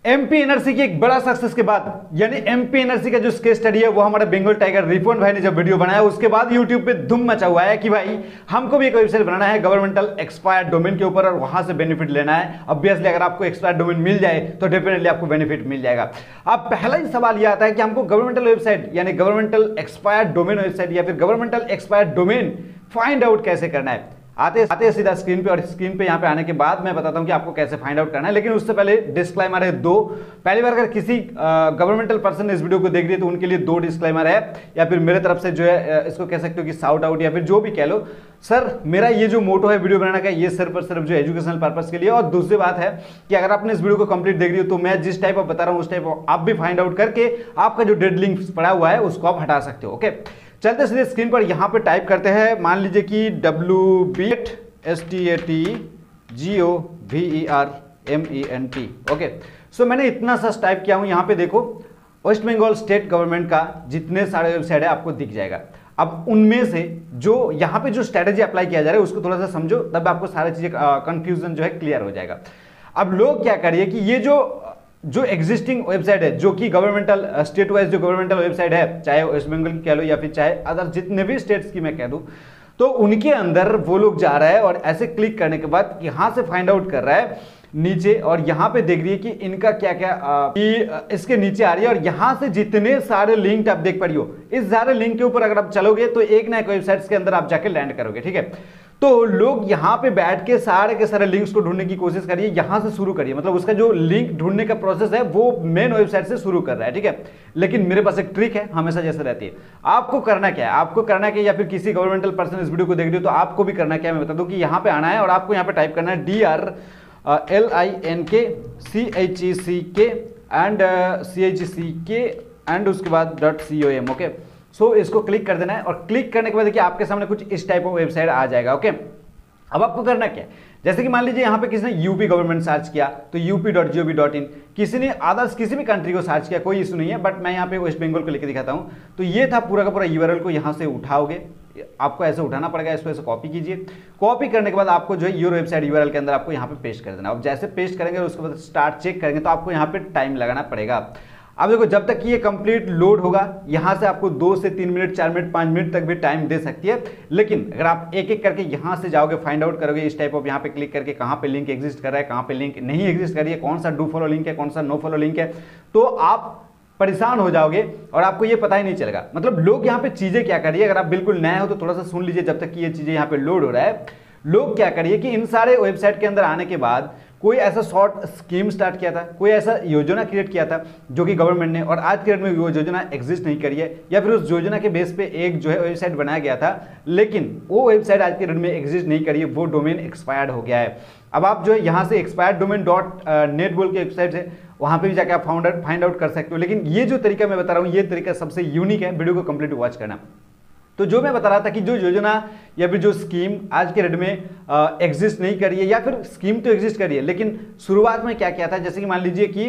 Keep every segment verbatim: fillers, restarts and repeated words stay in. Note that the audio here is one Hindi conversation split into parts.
एमपी एनआरसी की एक बड़ा सक्सेस के बाद, यानी एमपी एनआरसी का जो केस स्टडी है वो हमारा बंगाल टाइगर रिफोन भाई ने जब वीडियो बनाया उसके बाद यूट्यूब पे धूम मचा हुआ है कि भाई हमको भी एक वेबसाइट बनाना है गवर्नमेंटल एक्सपायर्ड डोमेन के ऊपर और वहां से बेनिफिट लेना है। ऑब्वियसली अगर आपको एक्सपायर्ड डोमेन मिल जाए तो डेफिनेटली आपको बेनिफिट मिल जाएगा। अब पहला ही सवाल यह आता है कि हमको गवर्नमेंटल वेबसाइट यानी गवर्नमेंटल एक्सपायर्ड डोमेन वेबसाइट या फिर governmental expired domain find out कैसे करना है। आते आते सीधा स्क्रीन पे, और स्क्रीन पे यहाँ पे आने के बाद मैं बताता हूँ कि आपको कैसे फाइंड आउट करना है। लेकिन उससे पहले डिस्क्लेमर है दो। पहली बार अगर किसी गवर्नमेंटल पर्सन ने इस वीडियो को देख रही है तो उनके लिए दो डिस्क्लेमर है, या फिर मेरे तरफ से जो है इसको कह सकते हो कि साउट आउट या फिर जो भी कह लो। सर मेरा ये जो मोटो है वीडियो बनाने का ये सिर्फ और सिर्फ जो एजुकेशनल पर्पस के लिए। और दूसरी बात है कि अगर आपने इस वीडियो को कंप्लीट देख रही हो तो मैं जिस टाइप ऑफ बता रहा हूँ उस टाइप आप भी फाइंड आउट करके आपका जो डेड लिंक पड़ा हुआ है उसको आप हटा सकते हो। ओके, चलते सीधे स्क्रीन पर यहाँ पे टाइप करते हैं, मान लीजिए कि W B S T A T G O V E R M E N T. Okay, so मैंने इतना सा टाइप किया हूं। यहाँ पे देखो वेस्ट बंगाल स्टेट गवर्नमेंट का जितने सारे वेबसाइट है आपको दिख जाएगा। अब उनमें से जो यहाँ पे जो स्ट्रेटेजी अप्लाई किया जा रहा है उसको थोड़ा सा समझो, तब आपको सारी चीजें कंफ्यूजन जो है क्लियर हो जाएगा। अब लोग क्या करिए कि ये जो जो एग्जिस्टिंग वेबसाइट है जो कि गवर्नमेंटल स्टेट वाइज जो गवर्नमेंटल वेबसाइट है, चाहे वेस्ट बंगाल की कह लो या फिर चाहे अदर जितने भी स्टेट्स की मैं कह दूं, तो उनके अंदर वो लोग जा रहा है और ऐसे क्लिक करने के बाद यहां से फाइंड आउट कर रहा है नीचे, और यहां पे देख रही है कि इनका क्या क्या आ, कि इसके नीचे आ रही है और यहां से जितने सारे लिंक आप देख पा रही हो इस सारे लिंक के ऊपर अगर आप चलोगे तो एक ना एक वेबसाइट्स के अंदर आप जाके लैंड करोगे। ठीक है, तो लोग यहां पे बैठ के सारे के सारे लिंक्स को ढूंढने की कोशिश करिए, यहां से शुरू करिए, मतलब उसका जो लिंक ढूंढने का प्रोसेस है वो मेन वेबसाइट से शुरू कर रहा है। ठीक है, लेकिन मेरे पास एक ट्रिक है, हमेशा जैसे रहती है। आपको करना क्या है, आपको करना क्या, या फिर किसी गवर्नमेंटल पर्सन इस वीडियो को देख रही हो तो आपको भी करना क्या है मैं बता दूं कि यहां पे आना है और आपको यहां पे टाइप करना है D R L I N K C H E सी के एंड सी एच ई सी के एंड उसके बाद dot C O M. Okay, so इसको क्लिक कर देना है और क्लिक करने के बाद देखिए आपके सामने कुछ इस टाइप ऑफ वेबसाइट आ जाएगा। ओके, अब आपको करना क्या है, जैसे कि मान लीजिए यहाँ पे किसी ने यूपी गवर्नमेंट सर्च किया तो UP dot G O V dot in, किसी ने अदर्स किसी भी कंट्री को सर्च किया, कोई इशू नहीं है, बट मैं यहाँ पे वेस्ट बंगाल को लेकर दिखाता हूँ। तो ये था पूरा का पूरा यूआरएल को यहाँ से उठाओगे, आपको ऐसे उठाना पड़ेगा, इसको ऐसे कॉपी कीजिए। कॉपी करने के बाद आपको जो है योर वेबसाइट यूआरएल के अंदर आपको यहाँ पे पेस्ट कर देना। अब जैसे पेस्ट करेंगे उसके बाद स्टार्ट चेक करेंगे तो आपको यहाँ पे टाइम लगाना पड़ेगा। अब देखो जब तक ये कंप्लीट लोड होगा यहां से आपको दो से तीन मिनट चार मिनट पांच मिनट तक भी टाइम दे सकती है, लेकिन अगर आप एक एक करके यहां से जाओगे फाइंड आउट करोगे इस टाइप ऑफ यहाँ पे क्लिक करके कहां पे लिंक एग्जिस्ट कर रहा है कहां पे लिंक नहीं एग्जिस्ट कर रही है, कौन सा डू फॉलो लिंक है कौन सा नो फॉलो लिंक है, तो आप परेशान हो जाओगे और आपको ये पता ही नहीं चलेगा। मतलब लोग यहाँ पे चीजें क्या करिए, अगर आप बिल्कुल नए हो तो थोड़ा सा सुन लीजिए जब तक कि ये चीजें यहाँ पे लोड हो रहा है। लोग क्या करिए कि इन सारे वेबसाइट के अंदर आने के बाद कोई ऐसा शॉर्ट स्कीम स्टार्ट किया था, कोई ऐसा योजना क्रिएट किया था जो कि गवर्नमेंट ने, और आज के डेट में वो योजना एग्जिस्ट नहीं करी है, या फिर उस योजना के बेस पे एक जो है वेबसाइट बनाया गया था लेकिन वो वेबसाइट आज के डेट में एग्जिस्ट नहीं करी है, वो डोमेन एक्सपायर्ड हो गया है। अब आप जो है यहाँ से एक्सपायर्ड डोमेन डॉट नेट बोल के वेबसाइट है वहाँ पे भी जाकर आप फाउंड फाइंड आउट कर सकते हो। लेकिन ये जो तरीका मैं बता रहा हूँ ये तरीका सबसे यूनिक है, वीडियो को कंप्लीट वॉच करना। तो जो मैं बता रहा था कि जो योजना या फिर जो स्कीम आज के डेट में एग्जिस्ट नहीं करी है, या फिर स्कीम तो एग्जिस्ट करी है लेकिन शुरुआत में क्या किया था, जैसे कि मान लीजिए कि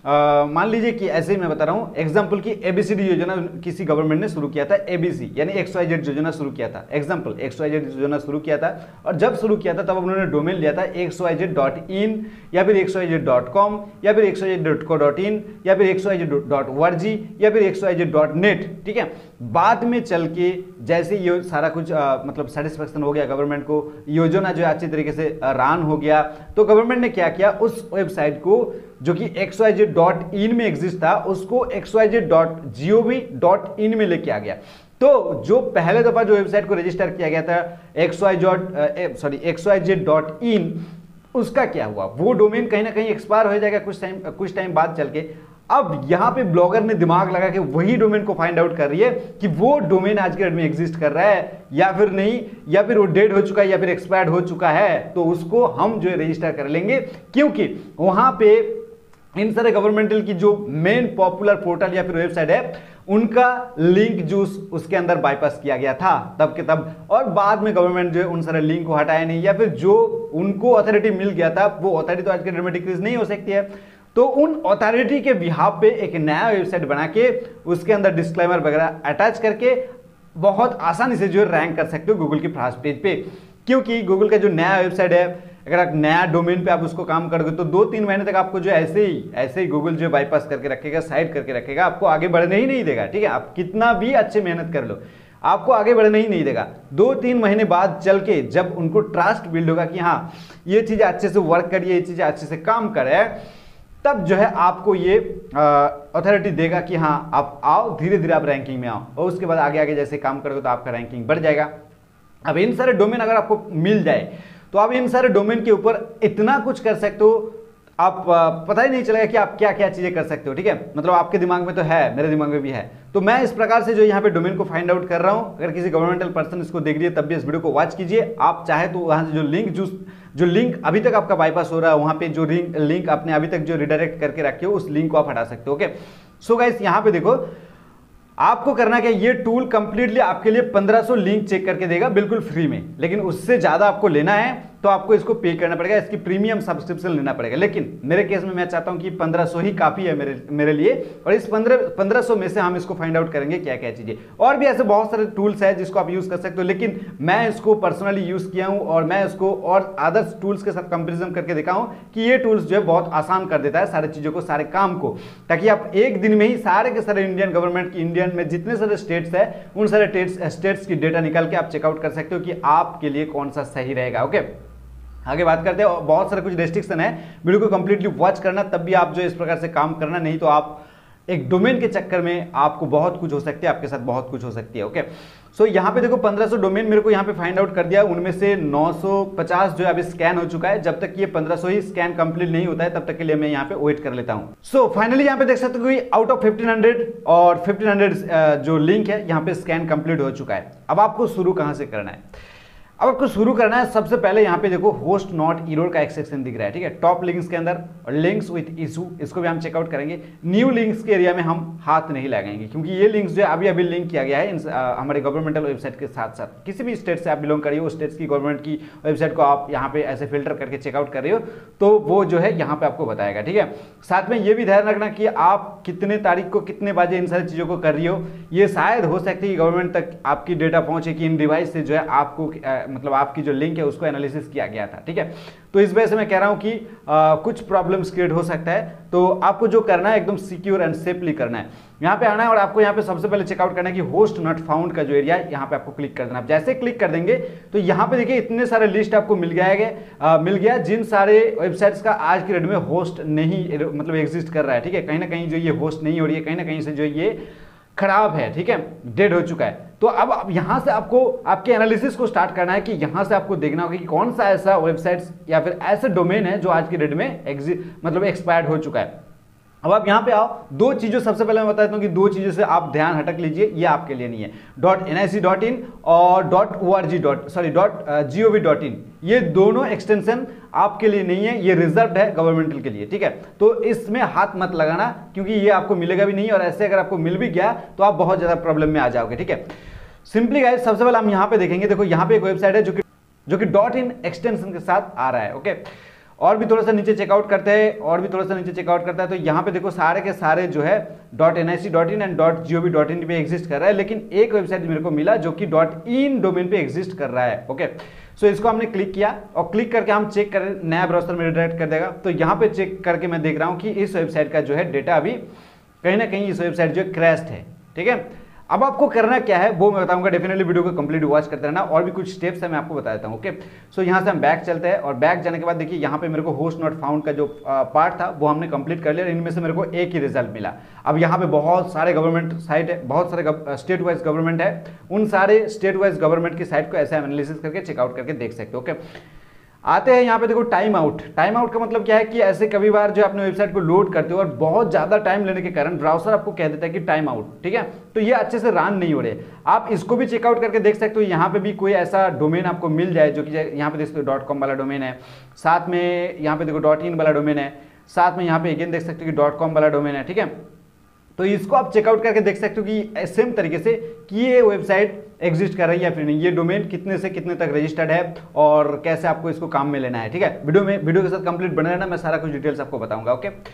मान लीजिए कि ऐसे ही मैं बता रहा हूँ एग्जांपल की एबीसीडी योजना किसी गवर्नमेंट ने शुरू किया था, एबीसी यानी एक्स वाई जेड योजना शुरू किया था, एग्जांपल एक्स वाई जेड योजना शुरू किया था, और जब शुरू किया था तब उन्होंने डोमेन लिया था X Y Z dot in या फिर X Y Z dot com या फिर X Y Z dot co dot in या फिर एक्स वाई जेड डॉट वर्जी या फिर X Y Z dot net. ठीक है, बाद में चल के जैसे ये सारा कुछ आ, मतलब सेटिस्फेक्शन हो गया गवर्नमेंट को, योजना जो अच्छी तरीके से रन हो गया, तो गवर्नमेंट ने क्या किया उस वेबसाइट को जो कि X Y Z dot in में एग्जिस्ट था उसको X Y Z dot G O V dot in में लेके आ गया। तो जो पहले दफा जो वेबसाइट को रजिस्टर किया गया था X Y Z sorry X Y Z dot in, उसका क्या हुआ, वो डोमेन कहीं ना कहीं एक्सपायर हो जाएगा कुछ टाइम कुछ टाइम बाद चल के। अब यहां पे ब्लॉगर ने दिमाग लगा के वही डोमेन को फाइंड आउट कर रही है कि वो डोमेन आज के डेट में एग्जिस्ट कर रहा है या फिर नहीं, या फिर वो डेड हो चुका है या फिर एक्सपायर्ड हो चुका है, तो उसको हम जो है रजिस्टर कर लेंगे, क्योंकि वहां पे इन सारे गवर्नमेंटल की जो मेन पॉपुलर पोर्टल या फिर वेबसाइट है उनका लिंक जो उसके अंदर बाईपास किया गया था तब के तब, और बाद में गवर्नमेंट जो है उन सारे लिंक को हटाया नहीं, या फिर जो उनको अथॉरिटी मिल गया था वो अथॉरिटी तो आज के डेट में डिक्रीज नहीं हो सकती है, तो उन अथॉरिटी के बिहाफ पे एक नया वेबसाइट बना के उसके अंदर डिस्क्लेमर वगैरह अटैच करके बहुत आसानी से जो रैंक कर सकते हो गूगल की फर्स्ट पेज पे, क्योंकि गूगल का जो नया वेबसाइट है अगर आप नया डोमेन पे आप उसको काम करोगे तो दो तीन महीने तक आपको जो ऐसे ही ऐसे ही गूगल जो बाईपास करके रखेगा, साइड करके रखेगा, आपको आगे बढ़ने ही नहीं देगा। ठीक है, आप कितना भी अच्छे मेहनत कर लो, आपको आगे बढ़ने ही नहीं देगा। दो तीन महीने बाद चल के जब उनको ट्रस्ट बिल्ड होगा कि हाँ ये चीजें अच्छे से वर्क करिए, ये चीजें अच्छे से काम करे, तब जो है आपको ये अथॉरिटी देगा कि हाँ आप आओ, धीरे धीरे आप रैंकिंग में आओ, और उसके बाद आगे आगे जैसे काम करोगे तो आपका रैंकिंग बढ़ जाएगा। अब इन सारे डोमेन अगर आपको मिल जाए तो आप इन सारे डोमेन के ऊपर इतना कुछ कर सकते हो, आप पता ही नहीं चलेगा कि आप क्या क्या चीजें कर सकते हो। ठीक है, मतलब आपके दिमाग में तो है, मेरे दिमाग में भी है। तो मैं इस प्रकार से जो यहाँ पे डोमेन को फाइंड आउट कर रहा हूँ, अगर किसी गवर्नमेंटल पर्सन इसको देख रही है तब भी इस वीडियो को वॉच कीजिए। आप चाहे तो वहां से जो लिंक जो जो लिंक अभी तक आपका बाईपास हो रहा है, वहां पे जो लिंक लिंक आपने अभी तक जो रिडायरेक्ट करके रखे हो, उस लिंक को आप हटा सकते हो। ओके, सो गाइस यहाँ पे देखो, आपको करना क्या, ये टूल कंप्लीटली आपके लिए पंद्रह सौ लिंक चेक करके देगा बिल्कुल फ्री में, लेकिन उससे ज्यादा आपको लेना है तो आपको इसको पे करना पड़ेगा, इसकी प्रीमियम सब्सक्रिप्शन लेना पड़ेगा। लेकिन मेरे केस में मैं चाहता हूं कि पंद्रह सौ ही काफी है मेरे मेरे लिए, और इस पंद्रह पंद्रह सौ में से हम इसको फाइंड आउट करेंगे क्या क्या चीजें। और भी ऐसे बहुत सारे टूल्स है जिसको आप यूज कर सकते हो, लेकिन मैं इसको पर्सनली यूज किया हूं और मैं इसको और अदर्स टूल्स के साथ कंपेरिजन करके देखा हूं कि ये टूल्स जो है बहुत आसान कर देता है सारी चीजों को, सारे काम को, ताकि आप एक दिन में ही सारे के सारे इंडियन गवर्नमेंट की, इंडियन में जितने सारे स्टेट्स है उन सारे स्टेट्स की डेटा निकाल के आप चेकआउट कर सकते हो कि आपके लिए कौन सा सही रहेगा। ओके, आगे बात करते हैं। बहुत सारे कुछ रेस्ट्रिक्शन है, वीडियो को कंप्लीटली वॉच करना, तब भी आप जो इस प्रकार से काम करना, नहीं तो आप एक डोमेन के चक्कर में आपको बहुत कुछ हो सकती है, आपके साथ बहुत कुछ हो सकती है। ओके, सो so, यहाँ पे देखो पंद्रह सौ डोमेन मेरे को यहाँ पे फाइंड आउट कर दिया, उनमें से नौ सौ पचास जो है अभी स्कैन हो चुका है। जब तक ये पंद्रह सौ ही स्कैन कंप्लीट नहीं होता है तब तक के लिए मैं यहाँ पे वेट कर लेता हूँ। सो फाइनली यहाँ पे देख सकते हो कि आउट ऑफ फिफ्टीन हंड्रेड और फिफ्टीन हंड्रेड जो लिंक है यहाँ पे स्कैन कंप्लीट हो चुका है। अब आपको शुरू कहाँ से करना है? अब आपको शुरू करना है, सबसे पहले यहाँ पे देखो होस्ट नॉट एरर का एक सेक्शन दिख रहा है। ठीक है, टॉप लिंक्स के अंदर, और लिंक्स विद इशू, इसको भी हम चेकआउट करेंगे। न्यू लिंक्स के एरिया में हम हाथ नहीं लगाएंगे, क्योंकि ये लिंक्स जो है अभी अभी लिंक किया गया है इन, आ, हमारे गवर्नमेंटल वेबसाइट के साथ साथ। किसी भी स्टेट से आप बिलोंग करिए, उस स्टेट की गवर्नमेंट की वेबसाइट को आप यहाँ पे ऐसे फिल्टर करके चेकआउट कर रहे हो तो वो जो है यहाँ पे आपको बताएगा। ठीक है, साथ में ये भी ध्यान रखना कि आप कितने तारीख को कितने बजे इन सारी चीजों को कर रही हो। ये शायद हो सकती है गवर्नमेंट तक आपकी डेटा पहुंचे कि इन डिवाइस से जो है आपको आ, मतलब आपकी जो लिंक है उसको एनालिसिस किया गया था। ठीक है, तो इस वजह से मैं कह रहा हूं कि आ, कुछ प्रॉब्लम्स क्रिएट हो सकता है, तो आपको जो करना है एकदम सिक्योर एंड सेफली करना है। यहां पे आना है और आपको यहां पे सबसे पहले चेकआउट करना है कि होस्ट नॉट फाउंड का जो एरिया है यहां पे आपको क्लिक कर देना। आप जैसे क्लिक कर देंगे तो यहां पे देखिए इतने सारे लिस्ट आपको मिल गया है, मिल गया जिन सारे वेबसाइट्स का आज की डेट में होस्ट नहीं मतलब एग्जिस्ट कर रहा है। ठीक है, कहीं ना कहीं जो ये होस्ट नहीं हो रही है, कहीं ना कहीं से जो ये खराब है, ठीक है, डेड हो चुका है। तो अब अब यहां से आपको आपके एनालिसिस को स्टार्ट करना है कि यहां से आपको देखना होगा कि कौन सा ऐसा वेबसाइट्स या फिर ऐसे डोमेन है जो आज की डेट में एग्जिट मतलब एक्सपायर्ड हो चुका है। अब आप यहाँ पे आओ, दो चीजों सबसे पहले मैं बता देता हूँ कि दो चीजों से आप ध्यान हटक लीजिए, ये आपके लिए नहीं है। Dot N I C dot in और dot O R G dot sorry dot G O V dot in, ये दोनों एक्सटेंशन आपके लिए नहीं है, ये रिजर्व्ड है गवर्नमेंटल के लिए। ठीक है, तो इसमें हाथ मत लगाना, क्योंकि ये आपको मिलेगा भी नहीं, और ऐसे अगर आपको मिल भी गया तो आप बहुत ज्यादा प्रॉब्लम में आ जाओगे। ठीक है, सिंपली गाइस सबसे पहले हम यहाँ पे देखेंगे, देखो यहाँ पे एक वेबसाइट है जो कि जो कि डॉट इन एक्सटेंशन के साथ आ रहा है। ओके, और भी थोड़ा सा नीचे चेकआउट करते हैं, और भी थोड़ा सा नीचे चेकआउट करता है, तो यहाँ पे देखो सारे के सारे जो है dot N I C dot in and dot G O V dot in पे एग्जिस्ट कर रहा है, लेकिन एक वेबसाइट मेरे को मिला जो कि डॉट इन डोमेन पे एग्जिस्ट कर रहा है। ओके, सो इसको हमने क्लिक किया और क्लिक करके हम चेक करें, नया ब्राउज़र में रिडायरेक्ट कर देगा। तो यहाँ पे चेक करके मैं देख रहा हूँ कि इस वेबसाइट का जो है डेटा अभी कहीं ना कहीं इस वेबसाइट जो क्रैश्ड है। ठीक है, अब आपको करना क्या है वो मैं बताऊंगा, डेफिनेटली वीडियो को कंप्लीट वॉच करते रहना, और भी कुछ स्टेप्स है मैं आपको बता देता हूं। ओके, सो यहां से हम बैक चलते हैं, और बैक जाने के बाद देखिए यहां पे मेरे को होस्ट नॉट फाउंड का जो पार्ट था वो हमने कंप्लीट कर लिया, इनमें से मेरे को एक ही रिजल्ट मिला। अब यहां पे बहुत सारे गवर्नमेंट साइट है, बहुत सारे स्टेट वाइज गवर्नमेंट है, उन सारे स्टेट वाइज गवर्नमेंट की साइट को ऐसे एनालिसिस करके चेकआउट करके देख सकते हो। ओके, आते हैं यहाँ पे देखो टाइम आउट। टाइम आउट का मतलब क्या है कि ऐसे कभी बार जो अपने वेबसाइट को लोड करते हो और बहुत ज्यादा टाइम लेने के कारण ब्राउजर आपको कह देता है कि टाइम आउट। ठीक है, तो ये अच्छे से रन नहीं हो रहे। आप इसको भी चेकआउट करके देख सकते हो, यहाँ पे भी कोई ऐसा डोमेन आपको मिल जाए जो कि यहाँ पे देख सकते हो डॉट कॉम वाला डोमेन है, साथ में यहाँ पे देखो डॉट इन वाला डोमेन है, साथ में यहाँ पे अगेन देख सकते हो कि डॉट कॉम वाला डोमेन है। ठीक है, तो इसको आप चेकआउट करके देख सकते हो कि सेम तरीके से कि ये वेबसाइट एग्जिस्ट कर रही है या फिर नहीं, ये डोमेन कितने से कितने तक रजिस्टर्ड है और कैसे आपको इसको काम में लेना है। ठीक है, वीडियो में वीडियो के साथ कंप्लीट बने रहना, मैं सारा कुछ डिटेल्स आपको बताऊंगा। ओके,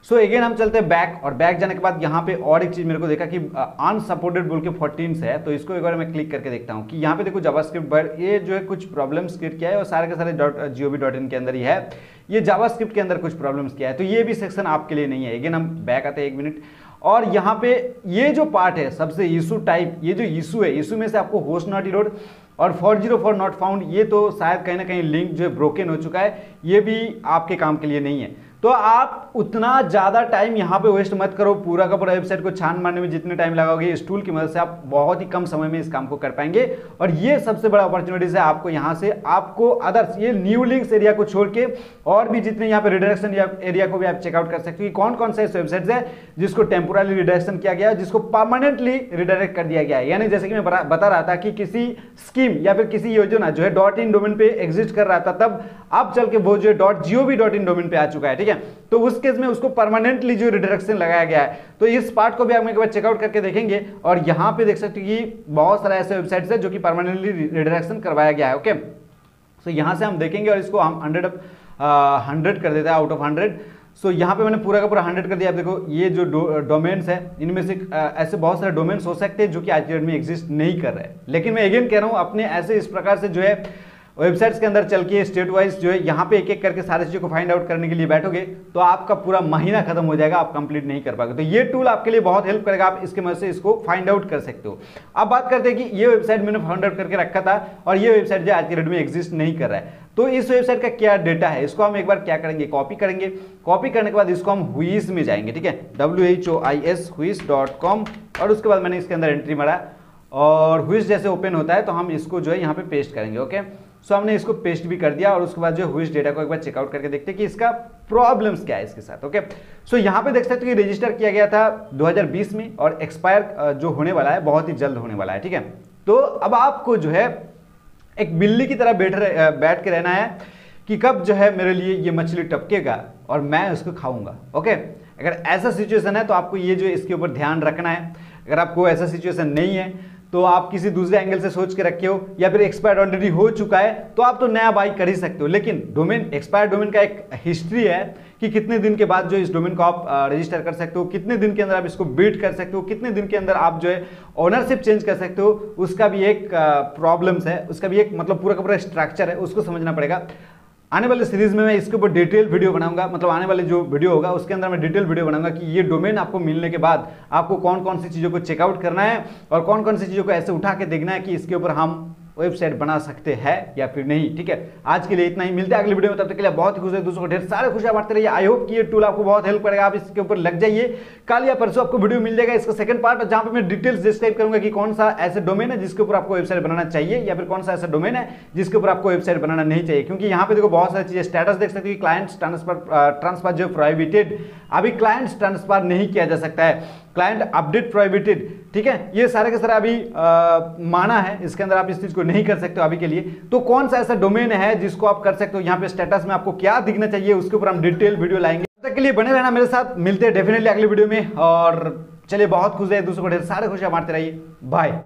सो अगेन हम चलते हैं बैक, और बैक जाने के बाद यहाँ पे और एक चीज मेरे को देखा कि अनसपोर्टेड बोल के फोर्टीन से है, तो इसको एक बार मैं क्लिक करके देखता हूँ कि यहाँ पे देखो जावास्क्रिप्ट बट ये जो है कुछ प्रॉब्लम्स क्रिएट किया है, और सारे के सारे dot G O V dot in के अंदर ही है, ये जावास्क्रिप्ट के अंदर कुछ प्रॉब्लम्स किया है, तो ये भी सेक्शन आपके लिए नहीं है। अगेन हम बैक आते हैं एक मिनट, और यहाँ पे ये जो पार्ट है सबसे इशू टाइप, ये जो इशू है, इशू में से आपको होस्ट नॉट इरोड और four zero four not found, ये तो शायद कहीं ना कहीं लिंक जो है ब्रोकन हो चुका है, ये भी आपके काम के लिए नहीं है। तो आप उतना ज़्यादा टाइम यहाँ पे वेस्ट मत करो, पूरा का पूरा वेबसाइट को छान मारने में जितने टाइम लगाओगे इस टूल की मदद से आप बहुत ही कम समय में इस काम को कर पाएंगे। और ये सबसे बड़ा अपॉर्चुनिटीज है आपको, यहाँ से आपको अदर्स ये न्यू लिंक्स एरिया को छोड़ के और भी जितने यहाँ पे रिडायरेक्शन एरिया को भी आप चेकआउट कर सकते हो कि कौन कौन से ऐसे वेबसाइट्स है जिसको टेम्पोरली रिडायरेक्शन किया गया है, जिसको परमानेंटली रिडायरेक्ट कर दिया गया है। यानी जैसे कि मैं बता रहा था कि किसी स्कीम या फिर किसी योजना जो है डॉट इन डोमेन पे एग्जिस्ट कर रहा था, तब अब चल के वो जो है dot G O V dot in domain पे आ चुका है, ठीक है। तो उस केस में उसको परमानेंटली जो रिडायरेक्शन लगाया गया है, तो इस पार्ट को भी हम एक बार चेकआउट करके देखेंगे। और यहाँ पे देख सकते हो कि बहुत सारे ऐसे वेबसाइट्स है जो कि परमानेंटली रिडायरेक्शन करवाया गया है। ओके, सो यहाँ से हम देखेंगे और इसको हम हंड्रेड हंड्रेड कर देते हैं आउट ऑफ हंड्रेड। सो यहाँ पे मैंने पूरा का पूरा हंड्रेड कर दिया। आप देखो ये जो डोमेन्स है इनमें से ऐसे बहुत सारे डोमेन्स हो सकते हैं जो कि आज की डेट में एग्जिस्ट नहीं कर रहे हैं, लेकिन मैं अगेन कह रहा हूँ अपने ऐसे इस प्रकार से जो है वेबसाइट्स के अंदर चल के स्टेट वाइज जो है यहाँ पे एक एक करके सारी चीज़ों को फाइंड आउट करने के लिए बैठोगे तो आपका पूरा महीना खत्म हो जाएगा, आप कंप्लीट नहीं कर पाओगे। तो ये टूल आपके लिए बहुत हेल्प करेगा, आप इसके मदद से इसको फाइंड आउट कर सकते हो। अब बात करते हैं कि ये वेबसाइट मैंने फाइंड आउट करके रखा था और ये वेबसाइट जो आज के डेट में एग्जिस्ट नहीं कर रहा है, तो इस वेबसाइट का क्या डेटा है इसको हम एक बार क्या करेंगे, कॉपी करेंगे। कॉपी करने के बाद इसको हम हुईस में जाएंगे, ठीक है, W H O I S whois dot com, और उसके बाद मैंने इसके अंदर एंट्री मारा और हुईस जैसे ओपन होता है तो हम इसको जो है यहाँ पे पेस्ट करेंगे। ओके, सो हमने इसको पेस्ट भी कर दिया और उसके बाद जो हुईस डेटा को एक बार चेकआउट करके देखते हैं कि इसका प्रॉब्लम्स क्या है इसके साथ। ओके, सो यहाँ पे देख सकते हो कि रजिस्टर किया गया था दो हज़ार बीस में और एक्सपायर जो होने वाला है बहुत ही जल्द होने वाला है, ठीक है। तो अब आपको जो है एक बिल्ली की तरह बैठ बैठ के रहना है कि कब जो है मेरे लिए ये मछली टपकेगा और मैं उसको खाऊंगा। ओके, अगर ऐसा सिचुएशन है तो आपको ये जो इसके ऊपर ध्यान रखना है। अगर आपको ऐसा सिचुएशन नहीं है तो आप किसी दूसरे एंगल से सोच के रखे हो या फिर एक्सपायर्ड ऑलरेडी हो चुका है तो आप तो नया बाई कर ही सकते हो, लेकिन डोमेन एक्सपायर्ड डोमेन का एक हिस्ट्री है कि कितने दिन के बाद जो इस डोमेन को आप रजिस्टर कर सकते हो, कितने दिन के अंदर आप इसको बिल्ड कर सकते हो, कितने दिन के अंदर आप जो है ओनरशिप चेंज कर सकते हो, उसका भी एक प्रॉब्लम्स है, उसका भी एक मतलब पूरा का पूरा स्ट्रक्चर है, उसको समझना पड़ेगा। आने वाले सीरीज में मैं इसके ऊपर डिटेल वीडियो बनाऊंगा, मतलब आने वाले जो वीडियो होगा उसके अंदर मैं डिटेल वीडियो बनाऊंगा कि ये डोमेन आपको मिलने के बाद आपको कौन कौन सी चीज़ों को चेकआउट करना है और कौन कौन सी चीज़ों को ऐसे उठा के देखना है कि इसके ऊपर हम वेबसाइट बना सकते हैं या फिर नहीं, ठीक है। आज के लिए इतना ही, मिलते हैं अगले वीडियो में, तब तक के लिए बहुत ही खुश है, दूसरों को ढेर सारे खुशियां बांटते रहिए। आई होप कि ये टूल आपको बहुत हेल्प करेगा, आप इसके ऊपर लग जाइए। कल या परसों आपको वीडियो मिल जाएगा इसका सेकंड पार्ट, जहां पे मैं डिटेल्स डिस्क्राइब करूंगा कि कौन सा ऐसा डोमेन है जिसके ऊपर आपको वेबसाइट बनाना चाहिए या फिर कौन सा ऐसा डोमेन है जिसके ऊपर आपको वेबसाइट बनाना नहीं चाहिए। क्योंकि यहाँ पे देखो बहुत सारी चीजें, स्टेटस देख सकते हो कि क्लाइंट्स ट्रांसफर ट्रांसफर जो प्रोहिबिटेड, अभी क्लाइंट्स ट्रांसफर नहीं किया जा सकता है, क्लाइंट अपडेट प्रोहिबिटेड, ठीक है, ये सारे के सारे अभी आ, माना है, इसके अंदर आप इस चीज को नहीं कर सकते हो अभी के लिए। तो कौन सा ऐसा डोमेन है जिसको आप कर सकते हो, यहाँ पे स्टेटस में आपको क्या दिखना चाहिए उसके ऊपर हम डिटेल वीडियो लाएंगे। तब तक के लिए बने रहना मेरे साथ, मिलते हैं डेफिनेटली अगले वीडियो में, और चलिए बहुत खुश है, दूसरों को ढेर सारे खुशियां बांटते रहिए, बाय।